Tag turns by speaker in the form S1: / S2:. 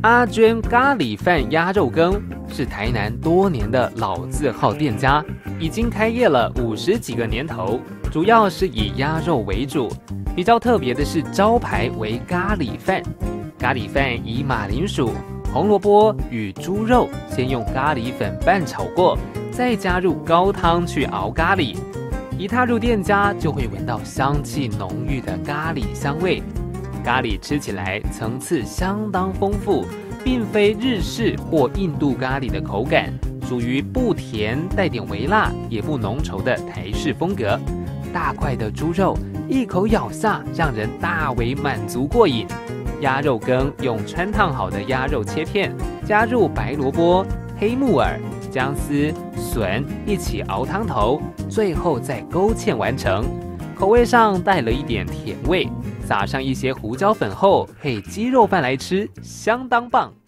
S1: 阿娟咖喱饭鸭肉羹是台南多年的老字号店家，已经开业了50几个年头，主要是以鸭肉为主。比较特别的是招牌为咖喱饭，咖喱饭以马铃薯、红萝卜与猪肉先用咖喱粉拌炒过，再加入高汤去熬咖喱。一踏入店家就会闻到香气浓郁的咖喱香味。咖喱吃起来层次相当丰富，并非日式或印度咖喱的口感，属于不甜带点微辣也不浓稠的台式风格。大块的猪肉一口咬下，让人大为满足过瘾。鸭肉羹用汆烫好的鸭肉切片，加入白萝卜、黑木耳、姜丝、笋一起熬汤头，最后再勾芡完成。口味上带了一点甜味，撒上一些胡椒粉后配鸡肉饭来吃，相当棒。